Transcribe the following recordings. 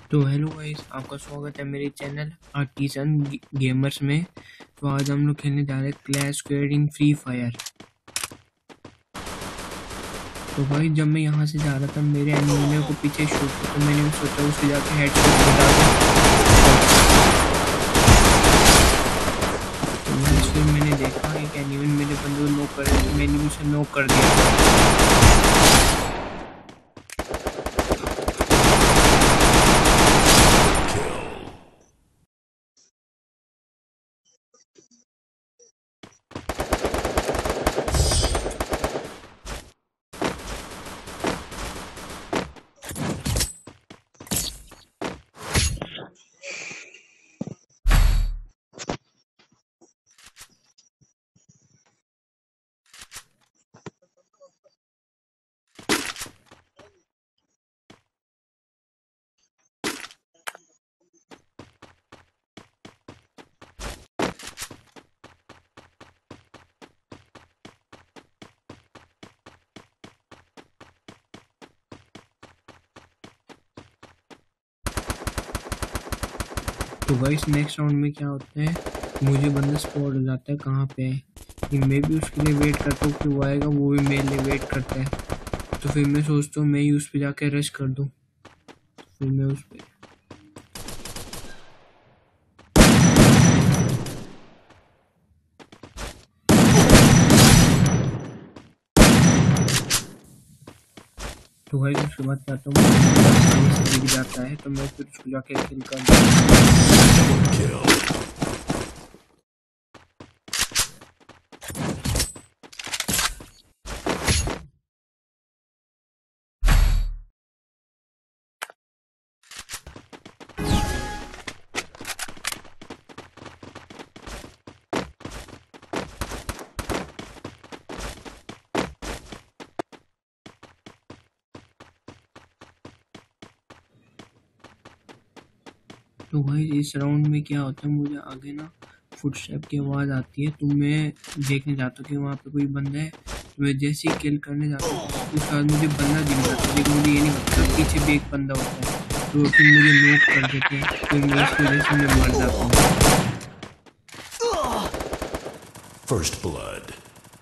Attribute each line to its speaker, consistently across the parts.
Speaker 1: तो hello guys, आपका स्वागत है मेरे चैनल आर्टिसन गेमर्स में। तो आज हम लोग खेलने जा रहे हैं Clash Squad in Free Fire. तो भाई जब मैं यहाँ से जा रहा था मेरे एनिमी को पीछे शूट किया, तो मैंने भी सोचा उसके जाके हेडशॉट बता दूं। तो फिर मैंने देखा एक एनिमी मेरे बंदे को नॉक कर, मैंने भी उसे नॉक कर दिया। तो गाइस नेक्स्ट राउंड में क्या होता है, मुझे बंदा स्पॉट हो जाता है कहाँ पे है। कि मैं भी उसके लिए वेट करता हूँ कि वो आएगा, वो भी मेरे लिए वेट करता है। तो फिर मैं सोचता हूँ मैं ही उस पर जाके रश कर दूँ। फिर मैं उस पर तो भाई उसके बाद चाहता हूँ दिख जाता है, तो मैं फिर उसको जाके किल कर दूँ। तो भाई इस राउंड में क्या होता है, मुझे आगे ना फुटस्टेप की आवाज़ आती है। तो मैं देखने जाता हूँ कि वहाँ पे कोई बंदा है। तो मैं जैसे ही किल करने जाता हूँ उसके बाद मुझे बंदा दिख जाता है, लेकिन मुझे ये नहीं पता पीछे भी एक बंदा होता है। तो फिर मुझे नॉक कर देते हैं, फिर मैं इस वजह से मैं मर जाता हूँ।
Speaker 2: First blood.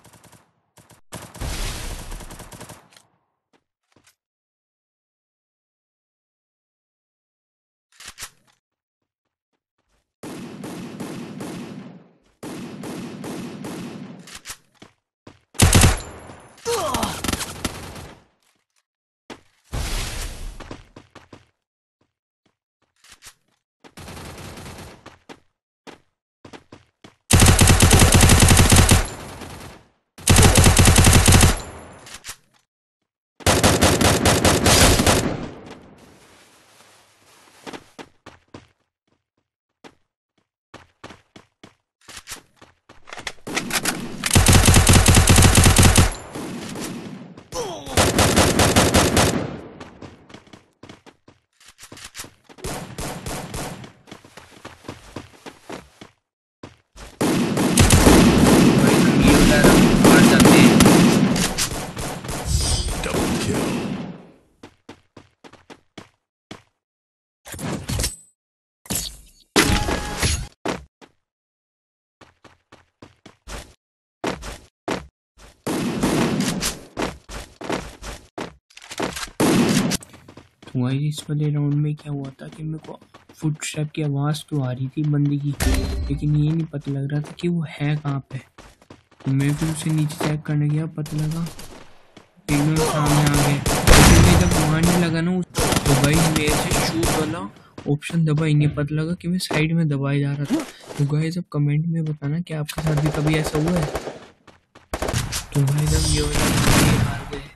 Speaker 1: तो भाई इस वाले राउंड में क्या हुआ था कि मेरे को फुटस्टेप की आवाज़ तो आ रही थी बंदे की, लेकिन ये नहीं पता लग रहा था कि वो है कहाँ पे। तो मैं फिर उसे नीचे चेक करने गया, पता लगा एकदम सामने आ गया। लेकिन मैं जब मारने लगा ना तो भाई मेरे से शूट वाला ऑप्शन दबा ही नहीं, पता लगा कि मैं साइड में दबाया जा रहा था। तो गाइस अब कमेंट में बताना कि आपके साथ भी कभी ऐसा हुआ है। तो भाई जब ये हार गए।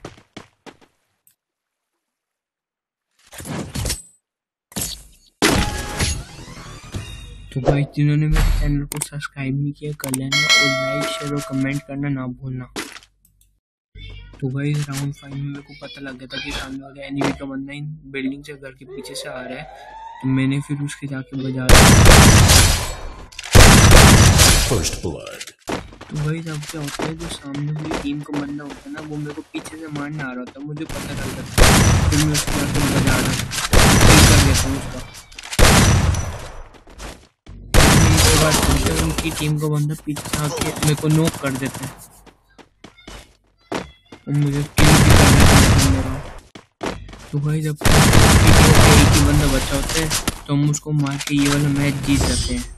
Speaker 1: तो भाई जिन्होंने मेरे चैनल को सब्सक्राइब नहीं किया कर लेना, और लाइक शेयर और कमेंट करना ना भूलना। तो भाई राउंड 5 में मेरे को पता लग गया था कि सामने वाले एनिमी का बंदा इन बिल्डिंग से घर के पीछे से आ रहा है। तो मैंने फिर उसके जाके बजा
Speaker 2: First blood.
Speaker 1: तो भाई जब क्या होता है, जो सामने वाली टीम का बंदा होता है ना, वो मेरे को पीछे से मारने आ रहा था, मुझे पता लग रहा था। फिर मैं उसके जाके बजा रहा था, जाता हूँ उसका। इसके बाद फिर से उनकी टीम का बंदा पीछे आके मेरे को नॉक कर देता है और मुझे किल भी कर देता है मेरा। तो भाई जब उसकी टीम का एक ही बंदा बचा होता है तो हम उसको मार के ये वाला मैच जीत जाते हैं।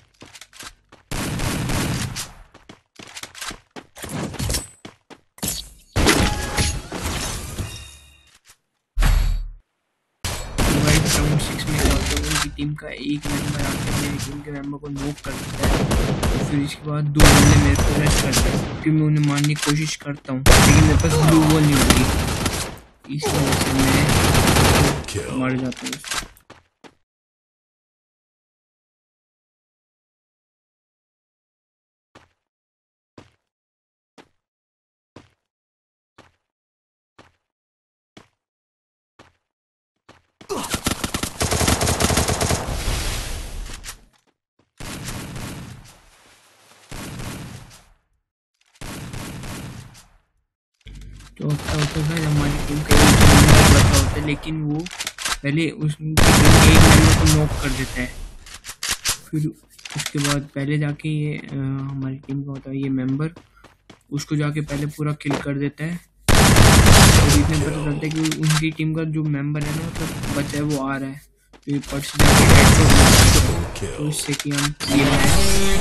Speaker 1: राउंड 6 में क्या होता है, उनकी टीम का एक मेंबर आके मेरी टीम के मेंबर को नॉक कर देता है। तो फिर इसके बाद दो बंदे मेरे को रश करते हैं, फिर मैं उन्हें मारने की कोशिश करता हूँ लेकिन मेरे पास ब्लू वॉल नहीं होती, इस वजह से मैं मर जाता हूँ। तो क्या होता है हमारी टीम का एक मेंबर बचा होता है लेकिन वो पहले उसकी टीम के एक मेंबर को नॉक कर देता है। फिर उसके बाद पहले जाके ये हमारी टीम का होता है ये मेंबर, उसको जाके पहले पूरा किल कर देता है और इतने पता चलता है कि उनकी टीम का जो मेंबर है ना मतलब बचा है वो आ रहा है, तो ये पट से जाके हेडशॉट मारता है तो इससे कि हम ये मैच